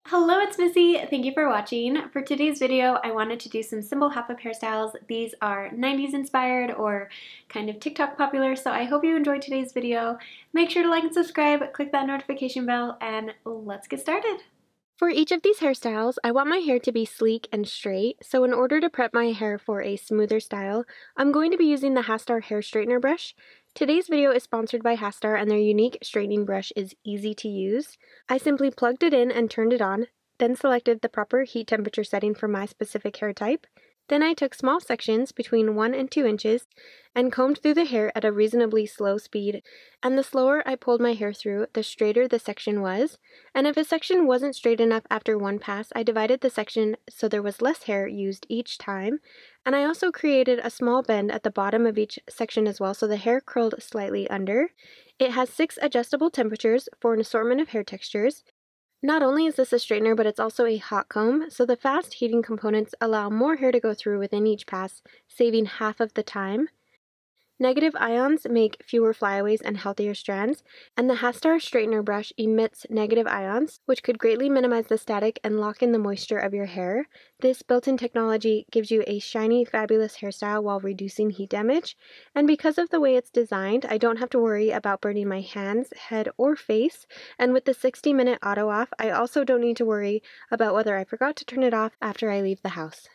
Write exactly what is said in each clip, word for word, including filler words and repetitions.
Hello, it's Missy. Thank you for watching. For today's video, I wanted to do some simple half-up hairstyles. These are nineties inspired or kind of TikTok popular, so I hope you enjoyed today's video. Make sure to like and subscribe, click that notification bell, and let's get started. For each of these hairstyles, I want my hair to be sleek and straight, so in order to prep my hair for a smoother style, I'm going to be using the Hastar hair straightener brush. Today's video is sponsored by Hastar, and their unique straightening brush is easy to use. I simply plugged it in and turned it on, then selected the proper heat temperature setting for my specific hair type. Then I took small sections between one and two inches and combed through the hair at a reasonably slow speed. And the slower I pulled my hair through, the straighter the section was. And if a section wasn't straight enough after one pass, I divided the section so there was less hair used each time. And I also created a small bend at the bottom of each section as well, so the hair curled slightly under. It has six adjustable temperatures for an assortment of hair textures. Not only is this a straightener, but it's also a hot comb, so the fast heating components allow more hair to go through within each pass, saving half of the time. Negative ions make fewer flyaways and healthier strands, and the Hastar straightener brush emits negative ions, which could greatly minimize the static and lock in the moisture of your hair. This built-in technology gives you a shiny, fabulous hairstyle while reducing heat damage, and because of the way it's designed, I don't have to worry about burning my hands, head, or face, and with the sixty minute auto off, I also don't need to worry about whether I forgot to turn it off after I leave the house.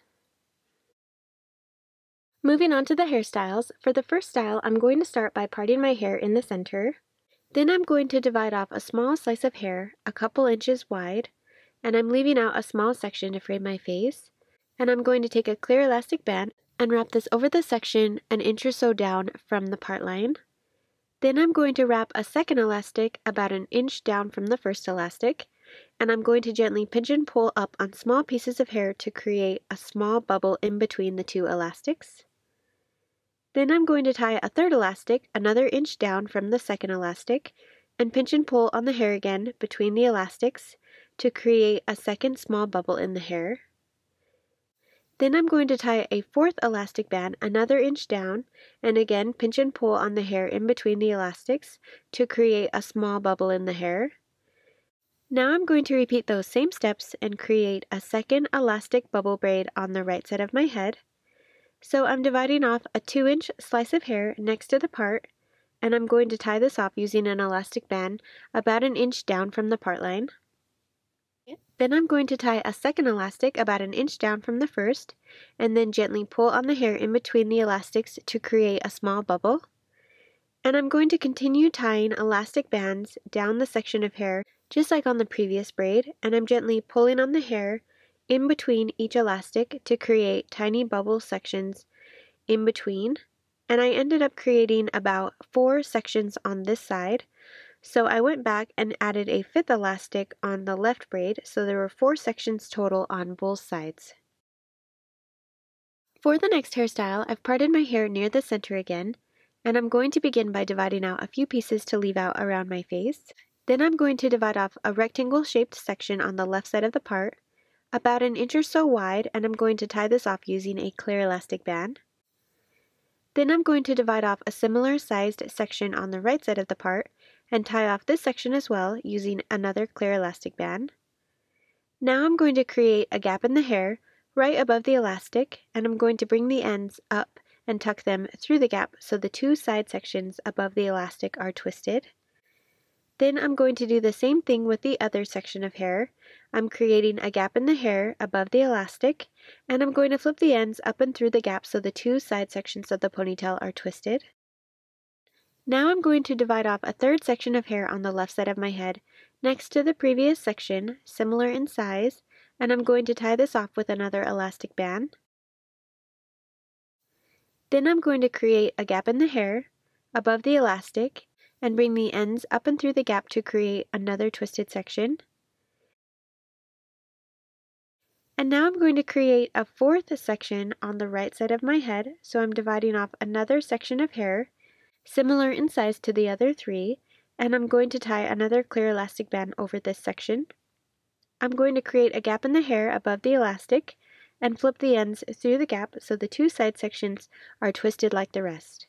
Moving on to the hairstyles, for the first style, I'm going to start by parting my hair in the center. Then I'm going to divide off a small slice of hair, a couple inches wide, and I'm leaving out a small section to frame my face. And I'm going to take a clear elastic band and wrap this over the section an inch or so down from the part line. Then I'm going to wrap a second elastic about an inch down from the first elastic, and I'm going to gently pinch and pull up on small pieces of hair to create a small bubble in between the two elastics. Then I'm going to tie a third elastic another inch down from the second elastic and pinch and pull on the hair again between the elastics to create a second small bubble in the hair. Then I'm going to tie a fourth elastic band another inch down and again pinch and pull on the hair in between the elastics to create a small bubble in the hair. Now I'm going to repeat those same steps and create a second elastic bubble braid on the right side of my head. So I'm dividing off a two inch slice of hair next to the part, and I'm going to tie this off using an elastic band about an inch down from the part line. Then I'm going to tie a second elastic about an inch down from the first, and then gently pull on the hair in between the elastics to create a small bubble. And I'm going to continue tying elastic bands down the section of hair just like on the previous braid, and I'm gently pulling on the hair in between each elastic to create tiny bubble sections in between, and I ended up creating about four sections on this side. So I went back and added a fifth elastic on the left braid, so there were four sections total on both sides. For the next hairstyle, I've parted my hair near the center again, and I'm going to begin by dividing out a few pieces to leave out around my face. Then I'm going to divide off a rectangle shaped section on the left side of the part, about an inch or so wide, and I'm going to tie this off using a clear elastic band. Then I'm going to divide off a similar sized section on the right side of the part and tie off this section as well using another clear elastic band. Now I'm going to create a gap in the hair right above the elastic, and I'm going to bring the ends up and tuck them through the gap so the two side sections above the elastic are twisted. Then I'm going to do the same thing with the other section of hair. I'm creating a gap in the hair above the elastic, and I'm going to flip the ends up and through the gap so the two side sections of the ponytail are twisted. Now I'm going to divide off a third section of hair on the left side of my head next to the previous section, similar in size, and I'm going to tie this off with another elastic band. Then I'm going to create a gap in the hair above the elastic and bring the ends up and through the gap to create another twisted section. And now I'm going to create a fourth section on the right side of my head, so I'm dividing off another section of hair, similar in size to the other three, and I'm going to tie another clear elastic band over this section. I'm going to create a gap in the hair above the elastic and flip the ends through the gap so the two side sections are twisted like the rest.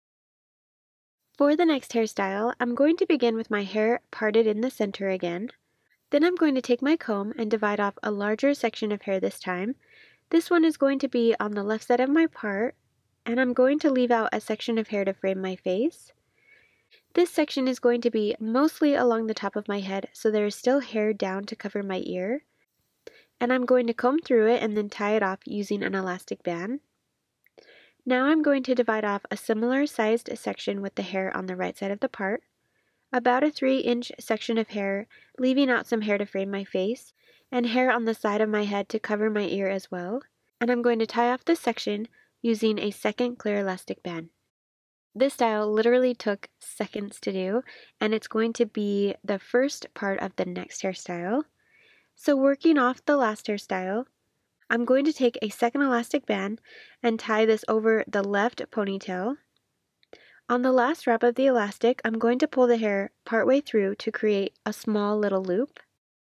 For the next hairstyle, I'm going to begin with my hair parted in the center again. Then I'm going to take my comb and divide off a larger section of hair this time. This one is going to be on the left side of my part, and I'm going to leave out a section of hair to frame my face. This section is going to be mostly along the top of my head, so there is still hair down to cover my ear. And I'm going to comb through it and then tie it off using an elastic band. Now I'm going to divide off a similar sized section with the hair on the right side of the part, about a three inch section of hair, leaving out some hair to frame my face, and hair on the side of my head to cover my ear as well. And I'm going to tie off this section using a second clear elastic band. This style literally took seconds to do, and it's going to be the first part of the next hairstyle. So working off the last hairstyle, I'm going to take a second elastic band and tie this over the left ponytail. On the last wrap of the elastic, I'm going to pull the hair partway through to create a small little loop.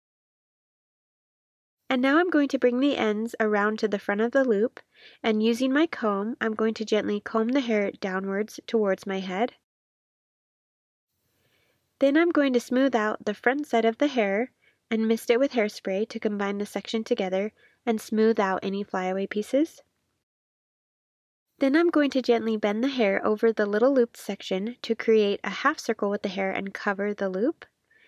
And now I'm going to bring the ends around to the front of the loop, and using my comb, I'm going to gently comb the hair downwards towards my head. Then I'm going to smooth out the front side of the hair and mist it with hairspray to combine the section together and smooth out any flyaway pieces. Then I'm going to gently bend the hair over the little looped section to create a half circle with the hair and cover the loop.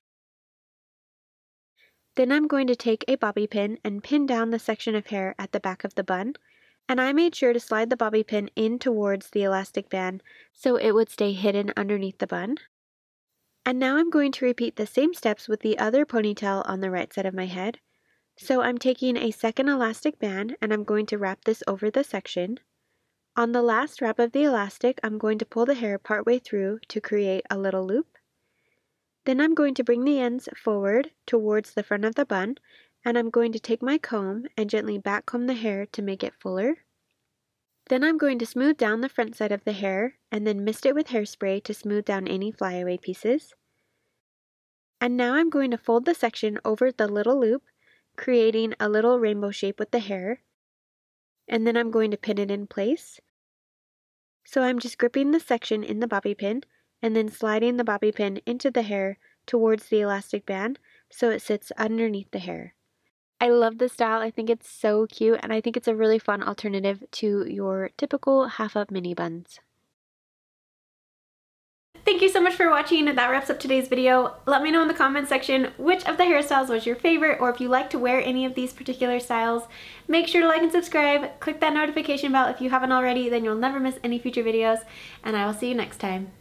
Then I'm going to take a bobby pin and pin down the section of hair at the back of the bun, and I made sure to slide the bobby pin in towards the elastic band so it would stay hidden underneath the bun. And now I'm going to repeat the same steps with the other ponytail on the right side of my head. So I'm taking a second elastic band and I'm going to wrap this over the section. On the last wrap of the elastic, I'm going to pull the hair partway through to create a little loop. Then I'm going to bring the ends forward towards the front of the bun, and I'm going to take my comb and gently back comb the hair to make it fuller. Then I'm going to smooth down the front side of the hair and then mist it with hairspray to smooth down any flyaway pieces. And now I'm going to fold the section over the little loop, creating a little rainbow shape with the hair. And then I'm going to pin it in place. So I'm just gripping the section in the bobby pin and then sliding the bobby pin into the hair towards the elastic band so it sits underneath the hair. I love this style. I think it's so cute, and I think it's a really fun alternative to your typical half-up mini buns. Thank you so much for watching. That wraps up today's video. Let me know in the comment section which of the hairstyles was your favorite, or if you like to wear any of these particular styles. Make sure to like and subscribe. Click that notification bell if you haven't already, then you'll never miss any future videos, and I will see you next time.